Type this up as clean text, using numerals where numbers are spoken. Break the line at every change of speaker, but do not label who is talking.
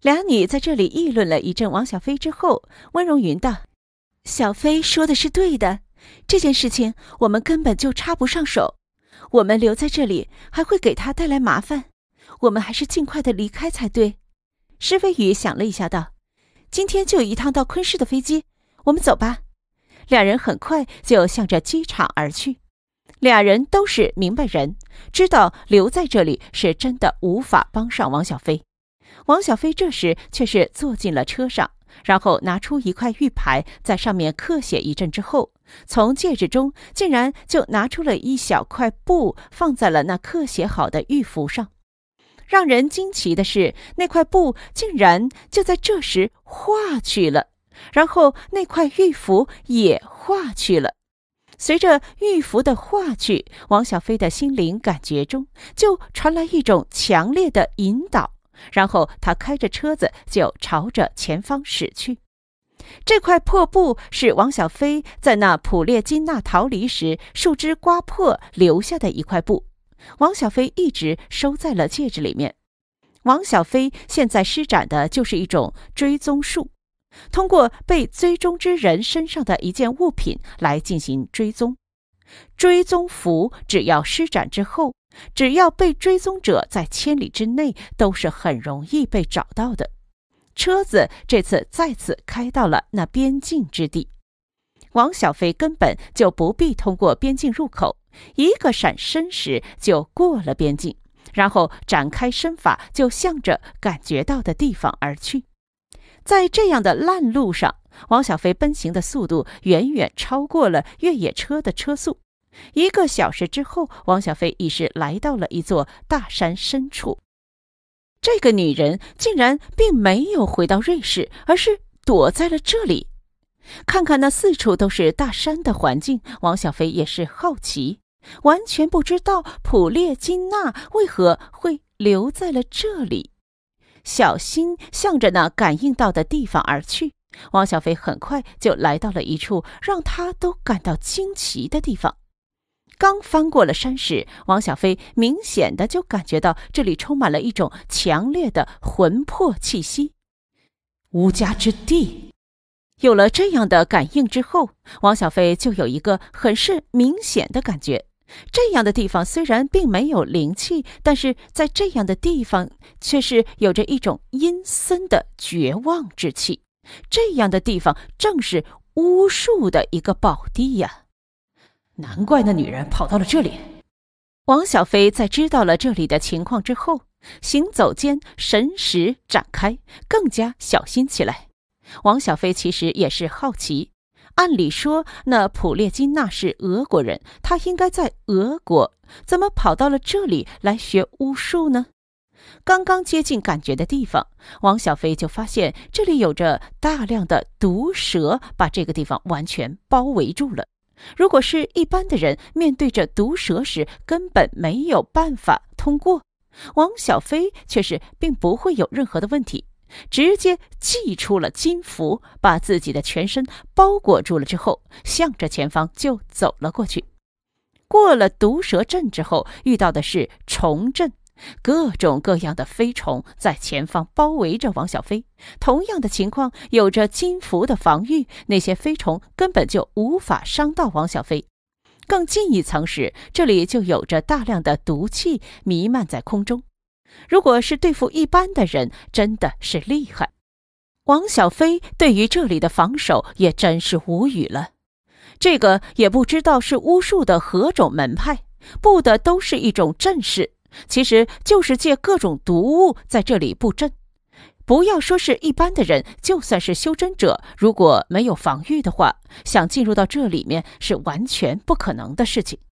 俩女在这里议论了一阵王小飞之后，温荣云道：“小飞说的是对的，这件事情我们根本就插不上手，我们留在这里还会给他带来麻烦，我们还是尽快的离开才对。”施飞宇想了一下道：“今天就有一趟到昆市的飞机，我们走吧。”两人很快就向着机场而去。俩人都是明白人，知道留在这里是真的无法帮上王小飞。王小飞这时却是坐进了车上，然后拿出一块玉牌，在上面刻写一阵之后，从戒指中竟然就拿出了一小块布，放在了那刻写好的玉符上。让人惊奇的是，那块布竟然就在这时化去了，然后那块玉符也化去了。随着玉符的化去，王小飞的心灵感觉中就传来一种强烈的引导，然后他开着车子就朝着前方驶去。这块破布是王小飞在那普列金娜逃离时树枝刮破留下的一块布，王小飞一直收在了戒指里面。王小飞现在施展的就是一种追踪术，通过被追踪之人身上的一件物品来进行追踪。追踪符只要施展之后，只要被追踪者在千里之内，都是很容易被找到的。车子这次再次开到了那边境之地，王小飞根本就不必通过边境入口，一个闪身时就过了边境，然后展开身法就向着感觉到的地方而去。在这样的烂路上，王小飞奔行的速度远远超过了越野车的车速。1个小时之后，王小飞已是来到了一座大山深处。这个女人竟然并没有回到瑞士，而是躲在了这里。看看那四处都是大山的环境，王小飞也是好奇，完全不知道普列金娜为何会留在了这里。小心向着那感应到的地方而去，王小飞很快就来到了一处让他都感到惊奇的地方。刚翻过了山时，王小飞明显的就感觉到这里充满了一种强烈的魂魄气息。无家之地。有了这样的感应之后，王小飞就有一个很是明显的感觉，这样的地方虽然并没有灵气，但是在这样的地方却是有着一种阴森的绝望之气。这样的地方正是巫术的一个宝地呀！
难怪那女人跑到了这里。
王小飞在知道了这里的情况之后，行走间神识展开，更加小心起来。王小飞其实也是好奇，按理说那普列金娜是俄国人，他应该在俄国，怎么跑到了这里来学巫术呢？刚刚接近感觉的地方，王小飞就发现这里有着大量的毒蛇，把这个地方完全包围住了。如果是一般的人，面对着毒蛇时根本没有办法通过，王小飞却是并不会有任何的问题，直接祭出了金符，把自己的全身包裹住了之后，向着前方就走了过去。过了毒蛇阵之后，遇到的是虫阵，各种各样的飞虫在前方包围着王小飞。同样的情况，有着金符的防御，那些飞虫根本就无法伤到王小飞。更进一层时，这里就有着大量的毒气弥漫在空中。如果是对付一般的人，真的是厉害。王小飞对于这里的防守也真是无语了。这个也不知道是巫术的何种门派，布的都是一种阵势，其实就是借各种毒物在这里布阵。不要说是一般的人，就算是修真者，如果没有防御的话，想进入到这里面是完全不可能的事情。